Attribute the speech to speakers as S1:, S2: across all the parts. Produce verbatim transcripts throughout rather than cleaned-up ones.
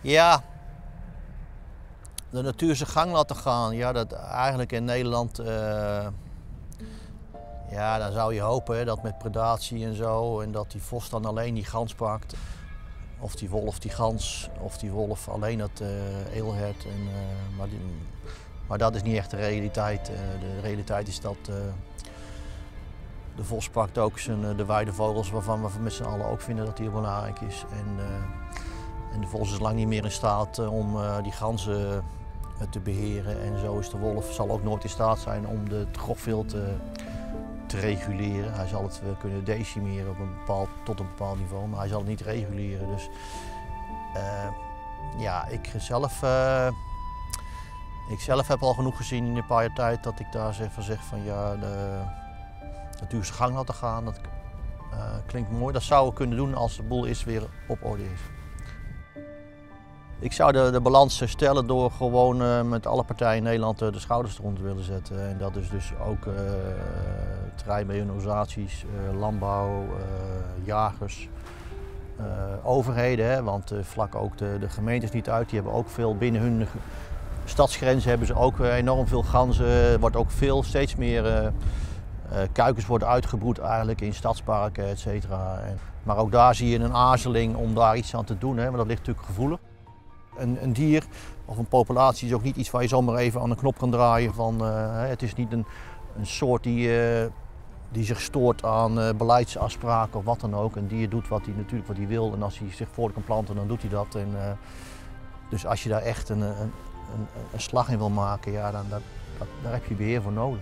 S1: Ja, de natuur zijn gang laten gaan. Ja, dat eigenlijk in Nederland, uh, ja, dan zou je hopen hè, dat met predatie en zo, en dat die vos dan alleen die gans pakt. Of die wolf die gans, of die wolf alleen het uh, eelhert. En, uh, maar, die, maar dat is niet echt de realiteit. Uh, de realiteit is dat uh, de vos pakt ook zijn, uh, de weidevogels waarvan we met z'n allen ook vinden dat die belangrijk is. En, uh, en de vos is lang niet meer in staat uh, om uh, die ganzen uh, te beheren. En zo is de wolf zal ook nooit in staat zijn om de, het grofvilt uh, te reguleren. Hij zal het uh, kunnen decimeren op een bepaald, tot een bepaald niveau, maar hij zal het niet reguleren. Dus uh, ja, ik zelf, uh, ik zelf heb al genoeg gezien in een paar jaar tijd dat ik daar zeg van, zeg van ja, de natuur zijn gang laten gaan. Dat uh, klinkt mooi. Dat zouden we kunnen doen als de boel is weer op orde is. Ik zou de, de balans herstellen door gewoon uh, met alle partijen in Nederland uh, de schouders eronder te willen zetten. En dat is dus ook uh, terreinbeheerorganisaties, uh, landbouw, uh, jagers, uh, overheden. Hè, want uh, vlak ook de, de gemeentes niet uit. Die hebben ook veel binnen hun stadsgrenzen hebben ze ook uh, enorm veel ganzen. Er wordt ook veel, steeds meer uh, uh, kuikens worden uitgebroed eigenlijk in stadsparken, et cetera. En, maar ook daar zie je een aarzeling om daar iets aan te doen, hè, want dat ligt natuurlijk gevoelig. Een, een dier of een populatie is ook niet iets waar je zomaar even aan de knop kan draaien. Van, uh, het is niet een, een soort die, uh, die zich stoort aan uh, beleidsafspraken of wat dan ook. Een dier doet wat hij natuurlijk wat hij wil en als hij zich voort kan planten dan doet hij dat. En, uh, dus als je daar echt een, een, een, een slag in wil maken, ja, dan, dat, dat, daar heb je beheer voor nodig.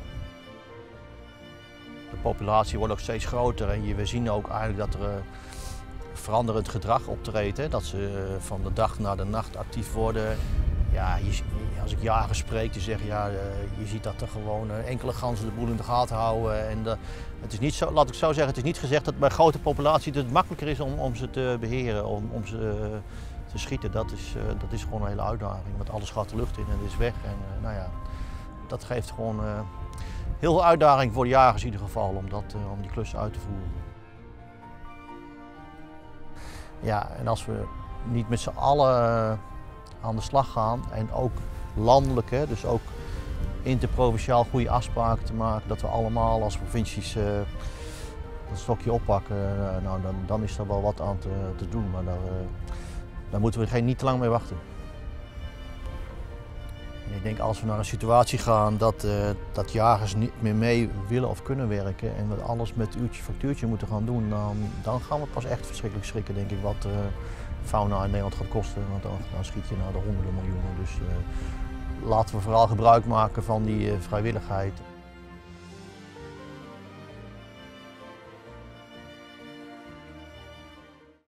S1: De populatie wordt ook steeds groter en je, we zien ook eigenlijk dat er uh, veranderend gedrag optreedt. Hè? Dat ze van de dag naar de nacht actief worden. Ja, je, als ik jagers spreek, die zeggen ja, je ziet dat er gewoon enkele ganzen de boel in de gaten houden. En de, het is niet zo, laat ik zo zeggen, het is niet gezegd dat bij grote populaties het makkelijker is om, om ze te beheren, om, om ze te schieten. Dat is, dat is gewoon een hele uitdaging, want alles gaat de lucht in en het is weg. En, nou ja, dat geeft gewoon uh, heel veel uitdaging voor de jagers in ieder geval om, dat, uh, om die klus uit te voeren. Ja, en als we niet met z'n allen aan de slag gaan en ook landelijk, hè, dus ook interprovinciaal goede afspraken te maken, dat we allemaal als provincies uh, een stokje oppakken, uh, nou, dan, dan is er wel wat aan te, te doen, maar daar, uh, daar moeten we geen, niet te lang mee wachten. En ik denk als we naar een situatie gaan dat, uh, dat jagers niet meer mee willen of kunnen werken en we alles met uurtje factuurtje moeten gaan doen, dan, dan gaan we pas echt verschrikkelijk schrikken, denk ik, wat uh, fauna in Nederland gaat kosten. Want dan, dan schiet je naar de honderden miljoenen. Dus uh, laten we vooral gebruik maken van die uh, vrijwilligheid.